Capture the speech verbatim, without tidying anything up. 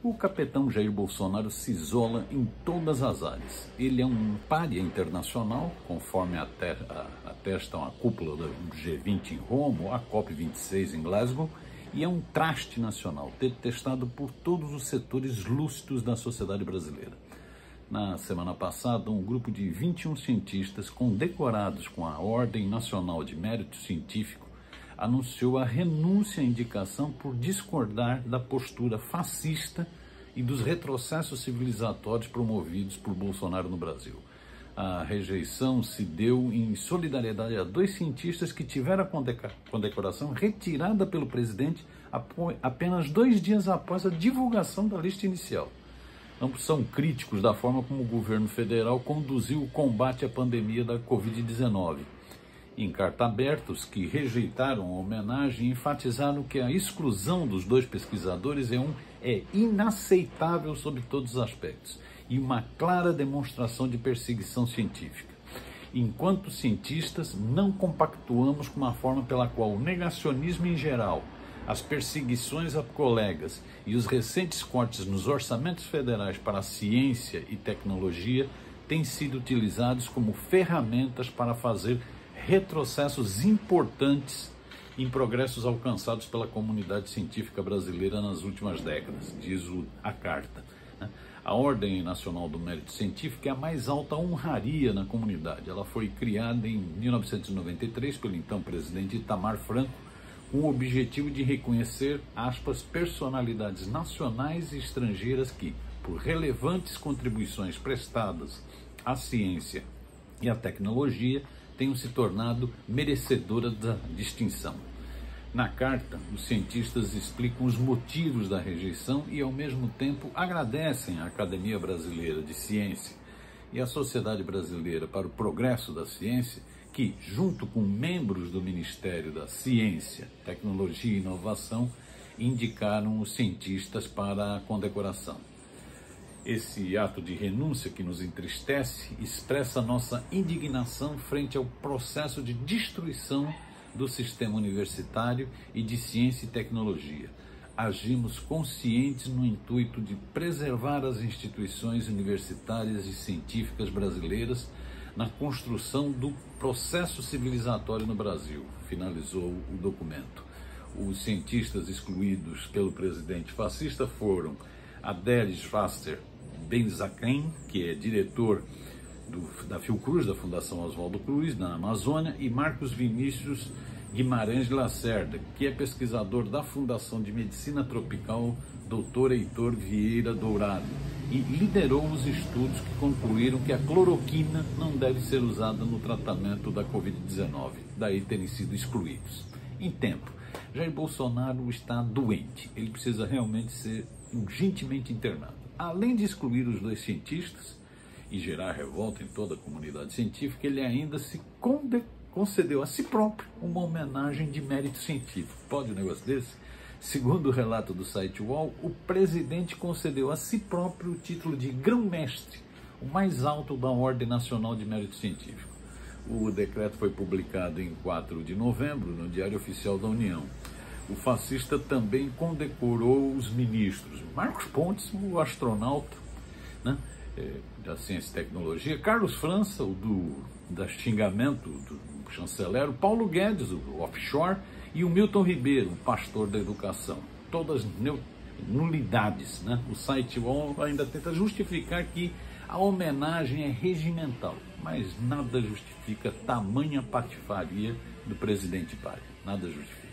O capitão Jair Bolsonaro se isola em todas as áreas. Ele é um pária internacional, conforme atestam a cúpula do G vinte em Roma, a COP vinte e seis em Glasgow, e é um traste nacional, detestado por todos os setores lúcidos da sociedade brasileira. Na semana passada, um grupo de vinte e um cientistas condecorados com a Ordem Nacional de Mérito Científico anunciou a renúncia à indicação por discordar da postura fascista e dos retrocessos civilizatórios promovidos por Bolsonaro no Brasil. A rejeição se deu em solidariedade a dois cientistas que tiveram a condecoração retirada pelo presidente apenas dois dias após a divulgação da lista inicial. Ambos são críticos da forma como o governo federal conduziu o combate à pandemia da covid dezenove. Em carta aberta, os que rejeitaram a homenagem enfatizaram que a exclusão dos dois pesquisadores é, um, é inaceitável sob todos os aspectos e uma clara demonstração de perseguição científica. Enquanto cientistas, não compactuamos com uma forma pela qual o negacionismo em geral, as perseguições a colegas e os recentes cortes nos orçamentos federais para a ciência e tecnologia têm sido utilizados como ferramentas para fazer retrocessos importantes em progressos alcançados pela comunidade científica brasileira nas últimas décadas, diz a carta. A Ordem Nacional do Mérito Científico é a mais alta honraria na comunidade. Ela foi criada em mil novecentos e noventa e três pelo então presidente Itamar Franco, com o objetivo de reconhecer, aspas, personalidades nacionais e estrangeiras que, por relevantes contribuições prestadas à ciência e à tecnologia, tenham se tornado merecedoras da distinção. Na carta, os cientistas explicam os motivos da rejeição e, ao mesmo tempo, agradecem à Academia Brasileira de Ciência e à Sociedade Brasileira para o Progresso da Ciência, que, junto com membros do Ministério da Ciência, Tecnologia e Inovação, indicaram os cientistas para a condecoração. Esse ato de renúncia que nos entristece expressa nossa indignação frente ao processo de destruição do sistema universitário e de ciência e tecnologia. Agimos conscientes no intuito de preservar as instituições universitárias e científicas brasileiras na construção do processo civilizatório no Brasil, finalizou o documento. Os cientistas excluídos pelo presidente fascista foram Adélio Schwarzer Benzaquem, que é diretor do, da Fiocruz, da Fundação Oswaldo Cruz, na Amazônia, e Marcos Vinícius Guimarães Lacerda, que é pesquisador da Fundação de Medicina Tropical doutor Heitor Vieira Dourado, e liderou os estudos que concluíram que a cloroquina não deve ser usada no tratamento da covid dezenove, daí terem sido excluídos. Em tempo, Jair Bolsonaro está doente, ele precisa realmente ser urgentemente internado. Além de excluir os dois cientistas e gerar revolta em toda a comunidade científica, ele ainda se concedeu a si próprio uma homenagem de mérito científico. Pode um negócio desse? Segundo o relato do site U O L, o presidente concedeu a si próprio o título de grão-mestre, o mais alto da Ordem Nacional de Mérito Científico. O decreto foi publicado em quatro de novembro no Diário Oficial da União. O fascista também condecorou os ministros Marcos Pontes, o astronauta, né, da Ciência e Tecnologia, Carlos França, o do da xingamento do chanceler, o Paulo Guedes, o offshore, e o Milton Ribeiro, o pastor da educação. Todas nulidades, né? O site U O L ainda tenta justificar que a homenagem é regimental, mas nada justifica tamanha patifaria do presidente pária. Nada justifica.